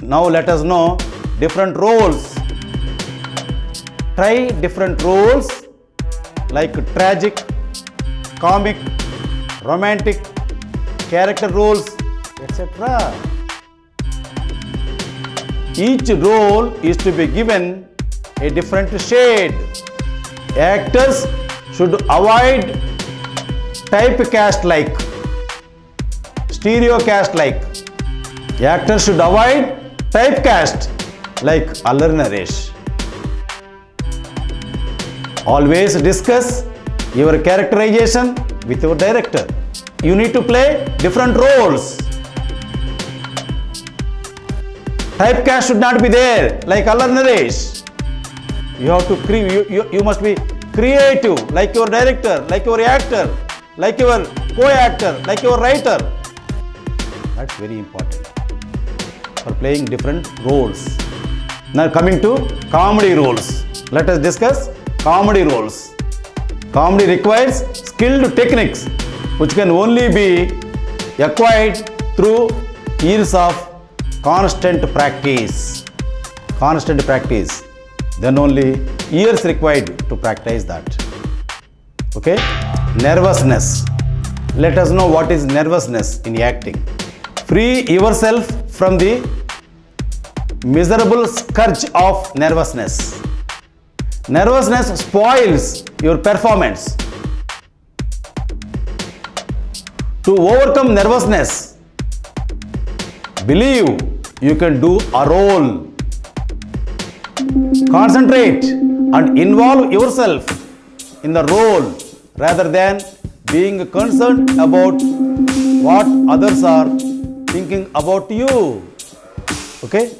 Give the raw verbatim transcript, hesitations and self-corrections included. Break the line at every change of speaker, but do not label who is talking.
Now let us know different roles. Try different roles like tragic, comic, romantic, character roles, et cetera. Each role is to be given a different shade. Actors should avoid typecast like, stereocast like. Actors should avoid typecast like Allari Naresh. Always discuss your characterization with your director. You need to play different roles. Typecast should not be there like Allari Naresh. You have to create. You, you, you must be creative like your director, like your actor, like your co-actor, like your writer. That's very important for playing different roles. Now coming to comedy roles. Let us discuss comedy roles. Comedy requires skilled techniques which can only be acquired through years of constant practice. Constant practice. Then only years required to practice that. Okay? Nervousness. Let us know what is nervousness in acting. Free yourself from the miserable scourge of nervousness. Nervousness spoils your performance. To overcome nervousness, believe you can do a role. Concentrate and involve yourself in the role rather than being concerned about what others are thinking about you. Okay?